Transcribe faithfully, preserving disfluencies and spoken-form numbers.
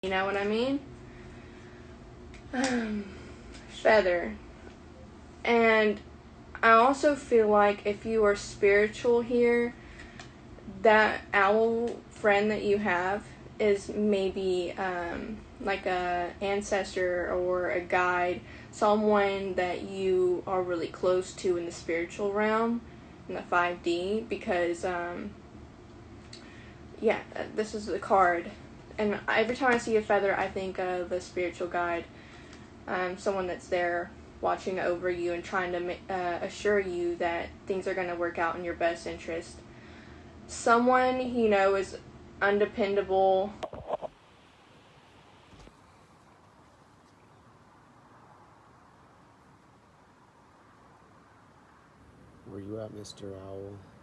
You know what I mean? Um, feather. And I also feel like if you are spiritual here, that owl friend that you have is maybe um, like a ancestor or a guide, someone that you are really close to in the spiritual realm, in the five D, because um, yeah, this is the card, and every time I see a feather, I think of a spiritual guide, um, someone that's there watching over you and trying to uh, assure you that things are going to work out in your best interest. Someone you know is undependable. Where you at, Mister Owl?